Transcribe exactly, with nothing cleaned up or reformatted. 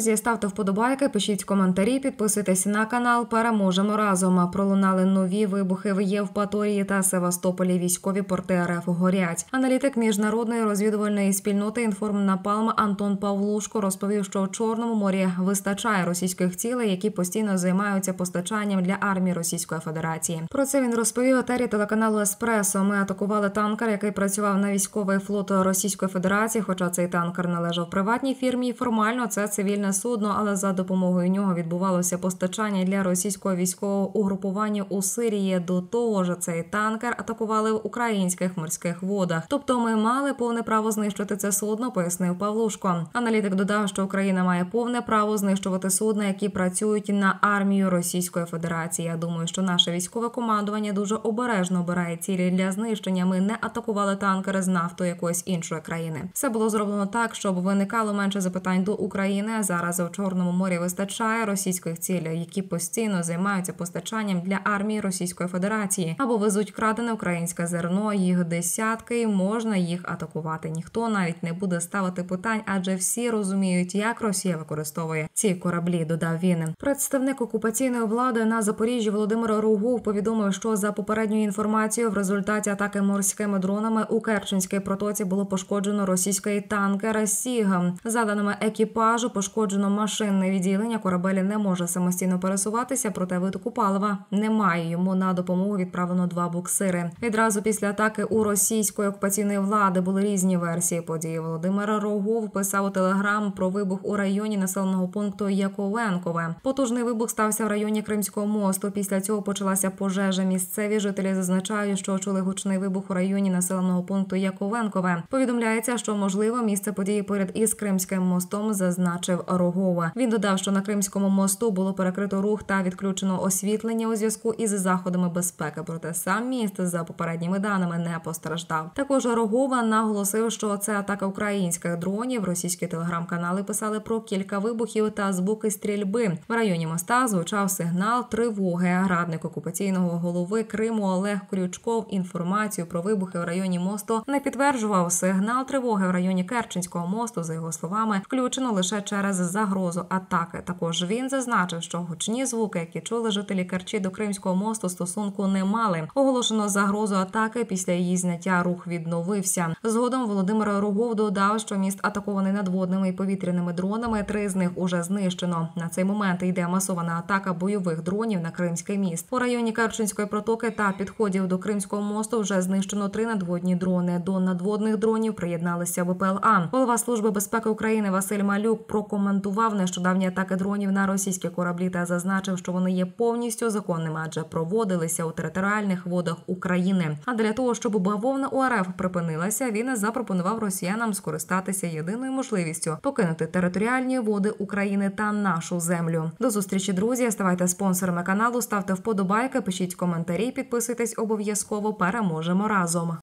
друзі, ставте вподобайки, пишіть коментарі, підписуйтесь на канал. Переможемо разом. Пролунали нові вибухи в Євпаторії та Севастополі. Військові порти РФ горять. Аналітик міжнародної розвідувальної спільноти «Інформнапалм» Антон Павлушко розповів, що в Чорному морі вистачає російських цілей, які постійно займаються постачанням для армії Російської Федерації. Про це він розповів етері телеканалу «Еспресо». Ми атакували танкер, який працював на військовий флот Російської Федерації, хоча цей танкер належав приватній фірмі. Формально це цивільне судно, але за допомогою нього відбувалося постачання для російського військового угрупування у Сирії. До того ж, цей танкер атакували в українських морських водах. Тобто ми мали повне право знищити це судно, пояснив Павлушко. Аналітик додав, що Україна має повне право знищувати судна, які працюють на армію Російської Федерації. Я думаю, що наше військове командування дуже обережно обирає цілі для знищення. Ми не атакували танкери з нафтою якоїсь іншої країни. Все було зроблено так, щоб виникало менше запитань до України. Зараз у Чорному морі вистачає російських цілей, які постійно займаються постачанням для армії Російської Федерації або везуть крадене українське зерно. Їх десятки, і можна їх атакувати. Ніхто навіть не буде ставити питань, адже всі розуміють, як Росія використовує ці кораблі, додав він. Представник окупаційної влади на Запоріжжі Володимир Ругов повідомив, що за попередньою інформацією в результаті атаки морськими дронами у Керченській протоці було пошкоджено російський танкер «Сіга». За даними екіпажу, пошкоджено машинне відділення, корабель не може самостійно пересуватися, проте витоку палива немає. Йому на допомогу відправлено два буксири. Відразу після атаки у російської окупаційної влади були різні версії події. Володимир Рогов писав у Телеграм про вибух у районі населеного пункту Яковенкове. Потужний вибух стався в районі Кримського мосту. Після цього почалася пожежа. Місцеві жителі зазначають, що чули гучний вибух у районі населеного пункту Яковенкове. Повідомляється, що, можливо, місце події поряд із Кримським мостом, зазначив Рогова. Він додав, що на Кримському мосту було перекрито рух та відключено освітлення у зв'язку із заходами безпеки. Проте сам міст, за попередніми даними, не постраждав. Також Рогова наголосив, що це атака українських дронів. Російські телеграм-канали писали про кілька вибухів та звуки стрільби. В районі моста звучав сигнал тривоги. Радник окупаційного голови Криму Олег Крючков інформацію про вибухи в районі мосту не підтверджував. Сигнал тривоги в районі Керченського мосту, за його словами, включено лише через загрозу атаки. Також він зазначив, що гучні звуки, які чули жителі Керчі до Кримського мосту, стосунку не мали. Оголошено загрозу атаки, після її зняття рух відновився. Згодом Володимир Рогов додав, що міст атакований надводними і повітряними дронами, три з них уже знищено. На цей момент йде масована атака бойових дронів на Кримський міст. У районі Керченської протоки та підходів до Кримського мосту вже знищено три надводні дрони. До надводних дронів приєдналися ВПЛА. Голова Служби безпеки України Василь Малюк прокоментував нещодавні атаки дронів на російські кораблі та зазначив, що вони є повністю законними, адже проводилися у територіальних водах України. А для того, щоб бавовна у РФ припинилася, він запропонував росіянам скористатися єдиною можливістю – покинути територіальні води України та нашу землю. До зустрічі, друзі! Ставайте спонсорами каналу, ставте вподобайки, пишіть коментарі, підписуйтесь обов'язково. Переможемо разом!